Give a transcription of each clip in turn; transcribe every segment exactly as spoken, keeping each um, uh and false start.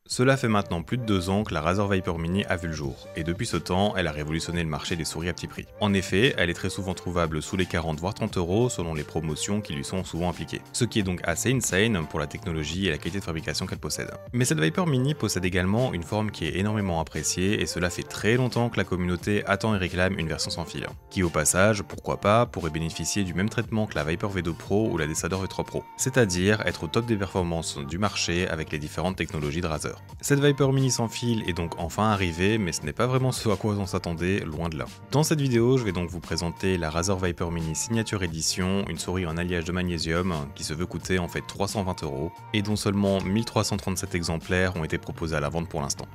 Cela fait maintenant plus de deux ans que la Razer Viper Mini a vu le jour, et depuis ce temps, elle a révolutionné le marché des souris à petit prix. En effet, elle est très souvent trouvable sous les quarante voire trente euros selon les promotions qui lui sont souvent appliquées. Ce qui est donc assez insane pour la technologie et la qualité de fabrication qu'elle possède. Mais cette Viper Mini possède également une forme qui est énormément appréciée, et cela fait très longtemps que la communauté attend et réclame une version sans fil, qui au passage, pourquoi pas, pourrait bénéficier du même traitement que la Viper V deux Pro ou la Descender V trois Pro, c'est-à-dire être au top des performances du marché avec les différentes technologies de Razer. Cette Viper Mini sans fil est donc enfin arrivée, mais ce n'est pas vraiment ce à quoi on s'attendait, loin de là. Dans cette vidéo, je vais donc vous présenter la Razer Viper Mini Signature Edition, une souris en alliage de magnésium qui se veut coûter en fait trois cent vingt euros et dont seulement mille trois cent trente-sept exemplaires ont été proposés à la vente pour l'instant.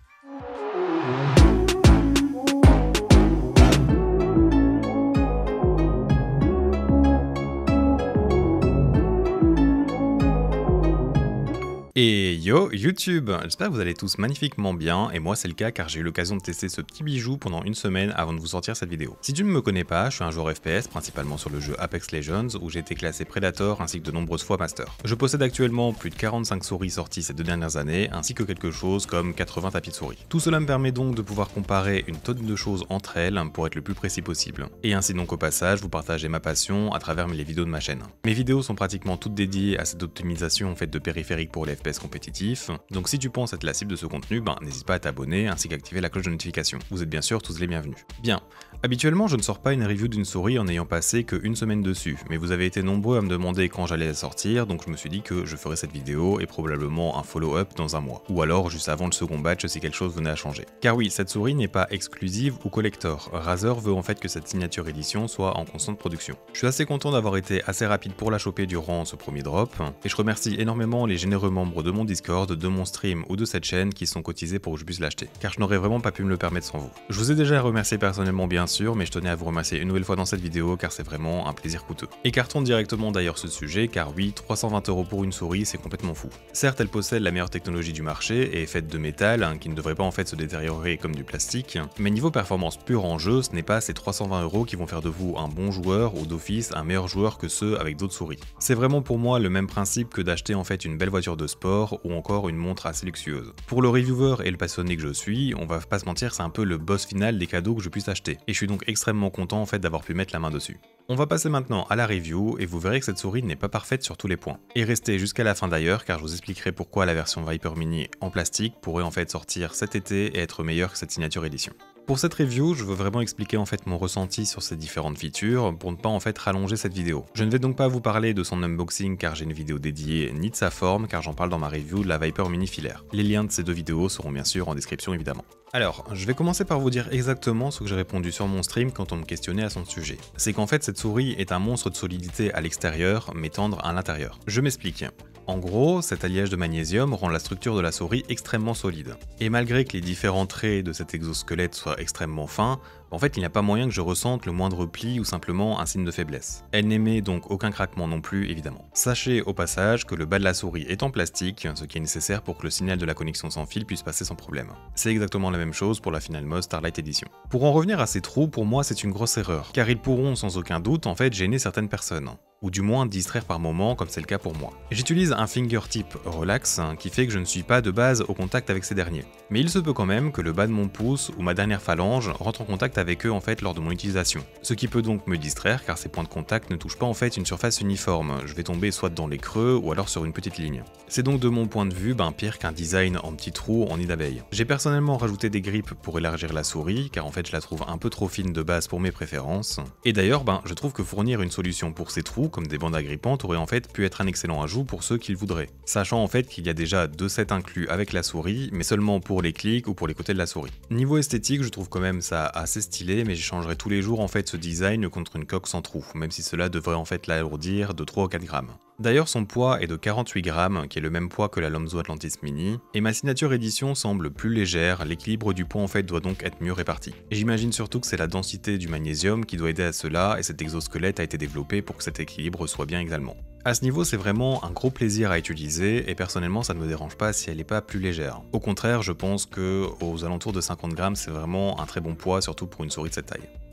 Et yo YouTube, j'espère que vous allez tous magnifiquement bien, et moi c'est le cas car j'ai eu l'occasion de tester ce petit bijou pendant une semaine avant de vous sortir cette vidéo. Si tu ne me connais pas, je suis un joueur F P S, principalement sur le jeu Apex Legends, où j'ai été classé Predator ainsi que de nombreuses fois Master. Je possède actuellement plus de quarante-cinq souris sorties ces deux dernières années, ainsi que quelque chose comme quatre-vingts tapis de souris. Tout cela me permet donc de pouvoir comparer une tonne de choses entre elles pour être le plus précis possible. Et ainsi donc au passage, vous partagez ma passion à travers les vidéos de ma chaîne. Mes vidéos sont pratiquement toutes dédiées à cette optimisation en fait de périphériques pour les F P S compétitifs, donc si tu penses être la cible de ce contenu, ben n'hésite pas à t'abonner ainsi qu'activer la cloche de notification. Vous êtes bien sûr tous les bienvenus. Bien, habituellement je ne sors pas une review d'une souris en ayant passé qu'une semaine dessus, mais vous avez été nombreux à me demander quand j'allais la sortir, donc je me suis dit que je ferais cette vidéo et probablement un follow-up dans un mois, ou alors juste avant le second batch si quelque chose venait à changer. Car oui, cette souris n'est pas exclusive ou collector, Razer veut en fait que cette signature édition soit en constante production. Je suis assez content d'avoir été assez rapide pour la choper durant ce premier drop, et je remercie énormément les généreux membres de mon Discord, de mon stream ou de cette chaîne qui sont cotisés pour que je puisse l'acheter, car je n'aurais vraiment pas pu me le permettre sans vous. Je vous ai déjà remercié personnellement bien sûr, mais je tenais à vous remercier une nouvelle fois dans cette vidéo car c'est vraiment un plaisir coûteux. Écartons directement d'ailleurs ce sujet, car oui, trois cent vingt euros pour une souris c'est complètement fou. Certes elle possède la meilleure technologie du marché et est faite de métal, hein, qui ne devrait pas en fait se détériorer comme du plastique, mais niveau performance pure en jeu, ce n'est pas ces trois cent vingt euros qui vont faire de vous un bon joueur ou d'office un meilleur joueur que ceux avec d'autres souris. C'est vraiment pour moi le même principe que d'acheter en fait une belle voiture de sport ou encore une montre assez luxueuse. Pour le reviewer et le passionné que je suis, on va pas se mentir, c'est un peu le boss final des cadeaux que je puisse acheter, et je suis donc extrêmement content en fait d'avoir pu mettre la main dessus. On va passer maintenant à la review et vous verrez que cette souris n'est pas parfaite sur tous les points. Et restez jusqu'à la fin d'ailleurs car je vous expliquerai pourquoi la version Viper Mini en plastique pourrait en fait sortir cet été et être meilleure que cette signature édition. Pour cette review, je veux vraiment expliquer en fait mon ressenti sur ces différentes features pour ne pas en fait rallonger cette vidéo. Je ne vais donc pas vous parler de son unboxing car j'ai une vidéo dédiée, ni de sa forme car j'en parle dans ma review de la Viper Mini filaire. Les liens de ces deux vidéos seront bien sûr en description évidemment. Alors, je vais commencer par vous dire exactement ce que j'ai répondu sur mon stream quand on me questionnait à son sujet. C'est qu'en fait cette souris est un monstre de solidité à l'extérieur mais tendre à l'intérieur. Je m'explique. En gros, cet alliage de magnésium rend la structure de la souris extrêmement solide. Et malgré que les différents traits de cet exosquelette soient extrêmement fins, en fait il n'y a pas moyen que je ressente le moindre pli ou simplement un signe de faiblesse. Elle n'émet donc aucun craquement non plus évidemment. Sachez au passage que le bas de la souris est en plastique, ce qui est nécessaire pour que le signal de la connexion sans fil puisse passer sans problème. C'est exactement la même chose pour la Final Mode Starlight Edition. Pour en revenir à ces trous, pour moi c'est une grosse erreur, car ils pourront sans aucun doute en fait gêner certaines personnes, ou du moins distraire par moment comme c'est le cas pour moi. J'utilise un fingertip relax qui fait que je ne suis pas de base au contact avec ces derniers. Mais il se peut quand même que le bas de mon pouce ou ma dernière phalange rentre en contact avec eux en fait lors de mon utilisation. Ce qui peut donc me distraire car ces points de contact ne touchent pas en fait une surface uniforme, je vais tomber soit dans les creux ou alors sur une petite ligne. C'est donc de mon point de vue ben pire qu'un design en petits trous en nid d'abeille. J'ai personnellement rajouté des grippes pour élargir la souris car en fait je la trouve un peu trop fine de base pour mes préférences. Et d'ailleurs ben je trouve que fournir une solution pour ces trous comme des bandes agrippantes aurait en fait pu être un excellent ajout pour ceux qui le voudraient, sachant en fait qu'il y a déjà deux sets inclus avec la souris, mais seulement pour les clics ou pour les côtés de la souris. Niveau esthétique, je trouve quand même ça assez stylé, mais j'échangerai tous les jours en fait ce design contre une coque sans trou, même si cela devrait en fait l'alourdir de trois ou quatre grammes. D'ailleurs son poids est de quarante-huit grammes, qui est le même poids que la Lomzo Atlantis Mini, et ma signature édition semble plus légère, l'équilibre du poids en fait doit donc être mieux réparti. Et j'imagine surtout que c'est la densité du magnésium qui doit aider à cela, et cet exosquelette a été développé pour que cet équilibre soit bien également. À ce niveau, c'est vraiment un gros plaisir à utiliser, et personnellement ça ne me dérange pas si elle n'est pas plus légère. Au contraire, je pense que aux alentours de cinquante grammes, c'est vraiment un très bon poids, surtout pour une souris de cette taille.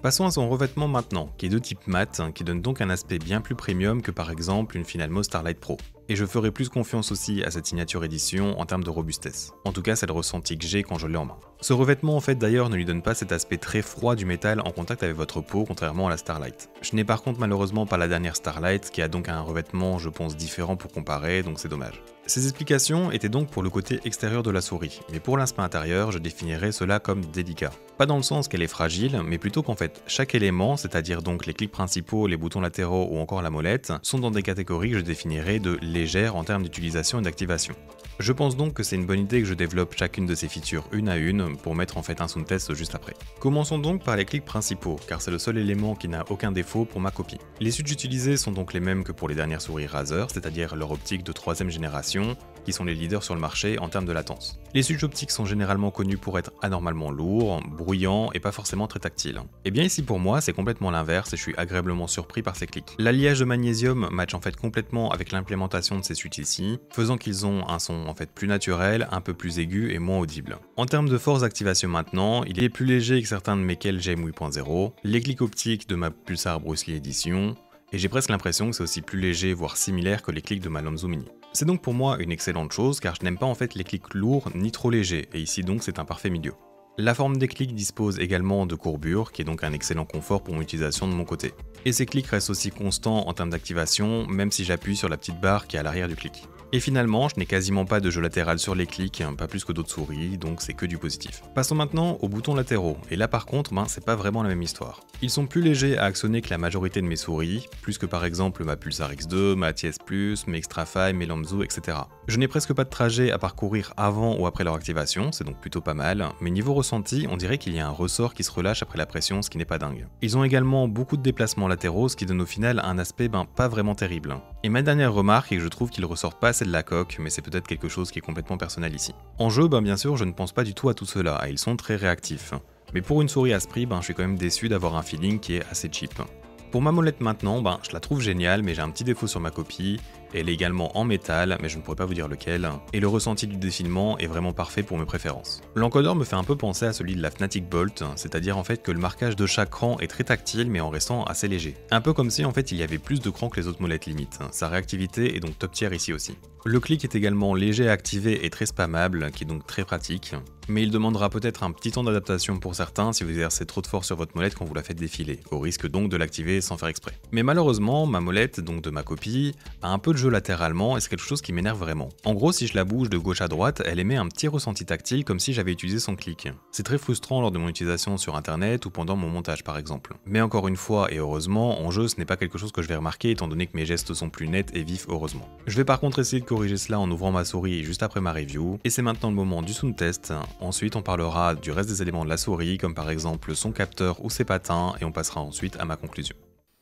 Passons à son revêtement maintenant, qui est de type mat, qui donne donc un aspect bien plus premium que par exemple une Finalmo Starlight Pro. Et je ferai plus confiance aussi à cette signature édition en termes de robustesse. En tout cas, c'est le ressenti que j'ai quand je l'ai en main. Ce revêtement en fait d'ailleurs ne lui donne pas cet aspect très froid du métal en contact avec votre peau, contrairement à la Starlight. Je n'ai par contre malheureusement pas la dernière Starlight, qui a donc un revêtement je pense différent pour comparer, donc c'est dommage. Ces explications étaient donc pour le côté extérieur de la souris, mais pour l'aspect intérieur, je définirais cela comme délicat. Pas dans le sens qu'elle est fragile, mais plutôt qu'en fait, chaque élément, c'est-à-dire donc les clics principaux, les boutons latéraux ou encore la molette, sont dans des catégories que je définirais de légères en termes d'utilisation et d'activation. Je pense donc que c'est une bonne idée que je développe chacune de ces features une à une pour mettre en fait un sound test juste après. Commençons donc par les clics principaux, car c'est le seul élément qui n'a aucun défaut pour ma copie. Les switches utilisés sont donc les mêmes que pour les dernières souris Razer, c'est-à-dire leur optique de troisième génération, qui sont les leaders sur le marché en termes de latence. Les switches optiques sont généralement connus pour être anormalement lourds, bruyants et pas forcément très tactiles. Et bien ici pour moi c'est complètement l'inverse et je suis agréablement surpris par ces clics. L'alliage de magnésium match en fait complètement avec l'implémentation de ces switches ici, faisant qu'ils ont un son en fait plus naturel, un peu plus aigu et moins audible. En termes de force d'activation maintenant, il est plus léger que certains de mes Kel G M huit point zéro, les clics optiques de ma Pulsar Bruce Lee Edition, et j'ai presque l'impression que c'est aussi plus léger voire similaire que les clics de ma Lonzo Mini. C'est donc pour moi une excellente chose car je n'aime pas en fait les clics lourds ni trop légers, et ici donc c'est un parfait milieu. La forme des clics dispose également de courbure, qui est donc un excellent confort pour mon utilisation de mon côté. Et ces clics restent aussi constants en termes d'activation, même si j'appuie sur la petite barre qui est à l'arrière du clic. Et finalement, je n'ai quasiment pas de jeu latéral sur les clics, pas plus que d'autres souris, donc c'est que du positif. Passons maintenant aux boutons latéraux, et là par contre, ben, c'est pas vraiment la même histoire. Ils sont plus légers à actionner que la majorité de mes souris, plus que par exemple ma Pulsar X deux, ma T S plus, mes Xtrafy, mes Lonzo, et cetera. Je n'ai presque pas de trajet à parcourir avant ou après leur activation, c'est donc plutôt pas mal, mais niveau ressenti, on dirait qu'il y a un ressort qui se relâche après la pression, ce qui n'est pas dingue. Ils ont également beaucoup de déplacements latéraux, ce qui donne au final un aspect ben, pas vraiment terrible. Et ma dernière remarque est que je trouve qu'ils ressortent pas assez de la coque, mais c'est peut-être quelque chose qui est complètement personnel ici. En jeu, ben bien sûr, je ne pense pas du tout à tout cela, et ils sont très réactifs. Mais pour une souris à ce prix, ben, je suis quand même déçu d'avoir un feeling qui est assez cheap. Pour ma molette maintenant, ben, je la trouve géniale, mais j'ai un petit défaut sur ma copie. Elle est également en métal, mais je ne pourrais pas vous dire lequel, et le ressenti du défilement est vraiment parfait pour mes préférences. L'encodeur me fait un peu penser à celui de la Fnatic Bolt, c'est-à-dire en fait que le marquage de chaque cran est très tactile mais en restant assez léger. Un peu comme si en fait il y avait plus de crans que les autres molettes limite. Sa réactivité est donc top tier ici aussi. Le clic est également léger à activer et très spammable, qui est donc très pratique, mais il demandera peut-être un petit temps d'adaptation pour certains si vous exercez trop de force sur votre molette quand vous la faites défiler, au risque donc de l'activer sans faire exprès. Mais malheureusement, ma molette, donc de ma copie, a un peu de jeu latéralement et c'est quelque chose qui m'énerve vraiment. En gros, si je la bouge de gauche à droite, elle émet un petit ressenti tactile comme si j'avais utilisé son clic. C'est très frustrant lors de mon utilisation sur internet ou pendant mon montage par exemple. Mais encore une fois et heureusement, en jeu ce n'est pas quelque chose que je vais remarquer étant donné que mes gestes sont plus nets et vifs heureusement. Je vais par contre essayer de corriger cela en ouvrant ma souris juste après ma review, et c'est maintenant le moment du sound test. Ensuite on parlera du reste des éléments de la souris comme par exemple son capteur ou ses patins et on passera ensuite à ma conclusion.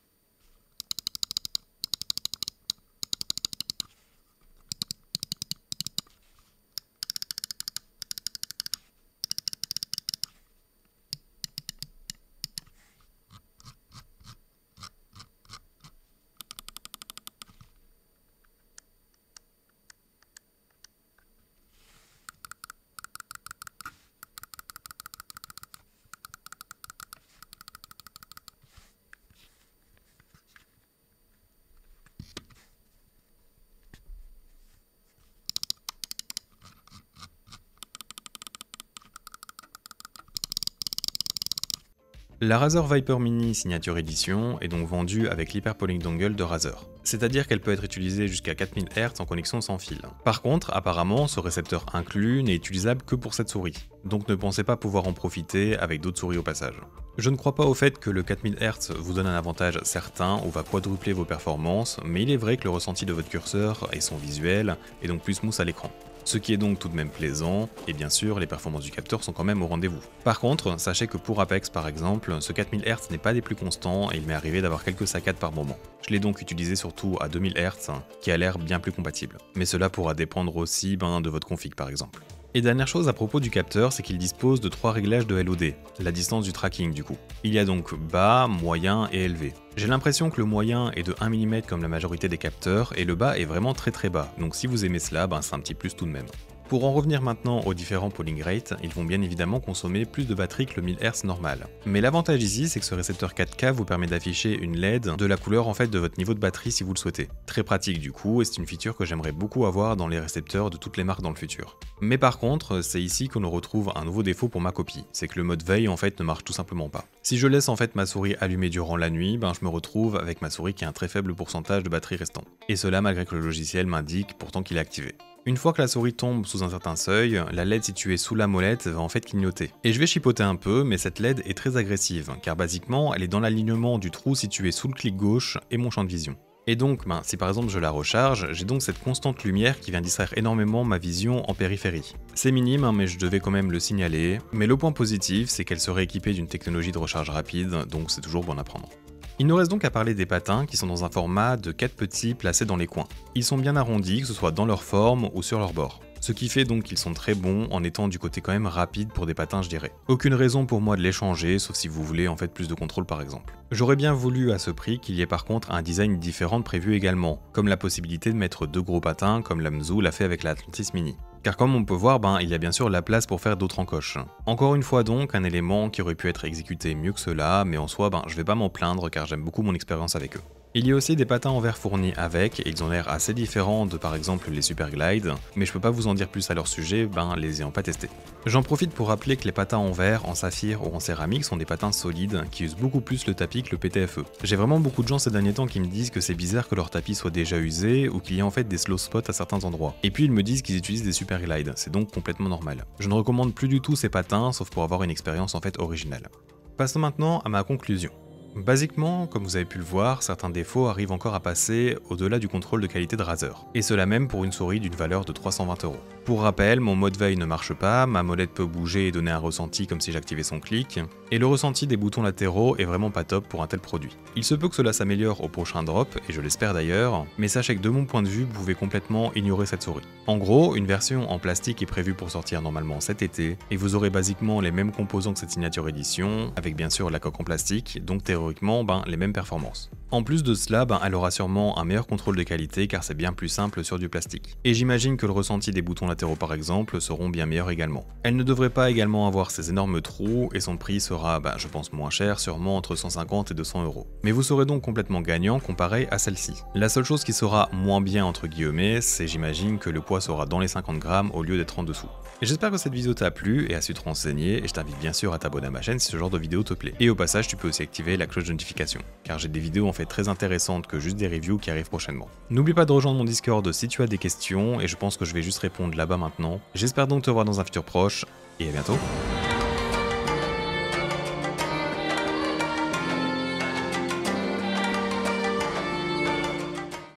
La Razer Viper Mini Signature Edition est donc vendue avec l'Hyperpolink Dongle de Razer. C'est-à-dire qu'elle peut être utilisée jusqu'à quatre mille hertz en connexion sans fil. Par contre, apparemment, ce récepteur inclus n'est utilisable que pour cette souris, donc ne pensez pas pouvoir en profiter avec d'autres souris au passage. Je ne crois pas au fait que le quatre mille hertz vous donne un avantage certain ou va quadrupler vos performances, mais il est vrai que le ressenti de votre curseur et son visuel est donc plus smooth à l'écran. Ce qui est donc tout de même plaisant, et bien sûr les performances du capteur sont quand même au rendez-vous. Par contre, sachez que pour Apex par exemple, ce quatre mille hertz n'est pas des plus constants et il m'est arrivé d'avoir quelques saccades par moment. Je l'ai donc utilisé surtout à deux mille hertz, qui a l'air bien plus compatible. Mais cela pourra dépendre aussi ben, de votre config par exemple. Et dernière chose à propos du capteur, c'est qu'il dispose de trois réglages de L O D, la distance du tracking du coup. Il y a donc bas, moyen et élevé. J'ai l'impression que le moyen est de un millimètre comme la majorité des capteurs, et le bas est vraiment très très bas, donc si vous aimez cela, ben c'est un petit plus tout de même. Pour en revenir maintenant aux différents polling rates, ils vont bien évidemment consommer plus de batterie que le mille hertz normal. Mais l'avantage ici, c'est que ce récepteur quatre K vous permet d'afficher une L E D de la couleur en fait de votre niveau de batterie si vous le souhaitez. Très pratique du coup, et c'est une feature que j'aimerais beaucoup avoir dans les récepteurs de toutes les marques dans le futur. Mais par contre, c'est ici qu'on retrouve un nouveau défaut pour ma copie, c'est que le mode veille en fait ne marche tout simplement pas. Si je laisse en fait ma souris allumée durant la nuit, ben je me retrouve avec ma souris qui a un très faible pourcentage de batterie restant. Et cela malgré que le logiciel m'indique pourtant qu'il est activé. Une fois que la souris tombe sous un certain seuil, la L E D située sous la molette va en fait clignoter. Et je vais chipoter un peu, mais cette L E D est très agressive, car basiquement elle est dans l'alignement du trou situé sous le clic gauche et mon champ de vision. Et donc, ben, si par exemple je la recharge, j'ai donc cette constante lumière qui vient distraire énormément ma vision en périphérie. C'est minime, hein, mais je devais quand même le signaler. Mais le point positif, c'est qu'elle serait équipée d'une technologie de recharge rapide, donc c'est toujours bon à prendre. Il nous reste donc à parler des patins qui sont dans un format de quatre petits placés dans les coins. Ils sont bien arrondis, que ce soit dans leur forme ou sur leur bord. Ce qui fait donc qu'ils sont très bons en étant du côté quand même rapide pour des patins je dirais. Aucune raison pour moi de les changer, sauf si vous voulez en fait plus de contrôle par exemple. J'aurais bien voulu à ce prix qu'il y ait par contre un design différent de prévu également, comme la possibilité de mettre deux gros patins comme la Mzou l'a fait avec la Atlantis Mini. Car comme on peut voir, ben, il y a bien sûr la place pour faire d'autres encoches. Encore une fois donc, un élément qui aurait pu être exécuté mieux que cela, mais en soi, ben, je vais pas m'en plaindre car j'aime beaucoup mon expérience avec eux. Il y a aussi des patins en verre fournis avec, et ils ont l'air assez différents de par exemple les Super Glide, mais je peux pas vous en dire plus à leur sujet, ben les ayant pas testés. J'en profite pour rappeler que les patins en verre, en saphir ou en céramique sont des patins solides qui usent beaucoup plus le tapis que le P T F E. J'ai vraiment beaucoup de gens ces derniers temps qui me disent que c'est bizarre que leur tapis soit déjà usé ou qu'il y ait en fait des slow spots à certains endroits. Et puis ils me disent qu'ils utilisent des Super Glide, c'est donc complètement normal. Je ne recommande plus du tout ces patins sauf pour avoir une expérience en fait originale. Passons maintenant à ma conclusion. Basiquement, comme vous avez pu le voir, certains défauts arrivent encore à passer au-delà du contrôle de qualité de Razer. Et cela même pour une souris d'une valeur de trois cent vingt euros. Pour rappel, mon mode veille ne marche pas, ma molette peut bouger et donner un ressenti comme si j'activais son clic, et le ressenti des boutons latéraux est vraiment pas top pour un tel produit. Il se peut que cela s'améliore au prochain drop, et je l'espère d'ailleurs, mais sachez que de mon point de vue, vous pouvez complètement ignorer cette souris. En gros, une version en plastique est prévue pour sortir normalement cet été, et vous aurez basiquement les mêmes composants que cette signature édition, avec bien sûr la coque en plastique, donc théoriquement ben, les mêmes performances. En plus de cela, ben, elle aura sûrement un meilleur contrôle de qualité car c'est bien plus simple sur du plastique. Et j'imagine que le ressenti des boutons latéraux par exemple seront bien meilleurs également. Elle ne devrait pas également avoir ces énormes trous et son prix sera, ben, je pense, moins cher, sûrement entre cent cinquante et deux cents euros. Mais vous serez donc complètement gagnant comparé à celle-ci. La seule chose qui sera moins bien entre guillemets, c'est j'imagine que le poids sera dans les cinquante grammes au lieu d'être en dessous. J'espère que cette vidéo t'a plu et a su te renseigner, et je t'invite bien sûr à t'abonner à ma chaîne si ce genre de vidéo te plaît. Et au passage, tu peux aussi activer la cloche de notification, car j'ai des vidéos en fait très intéressantes que juste des reviews qui arrivent prochainement. N'oublie pas de rejoindre mon Discord si tu as des questions, et je pense que je vais juste répondre là-bas maintenant. J'espère donc te voir dans un futur proche, et à bientôt.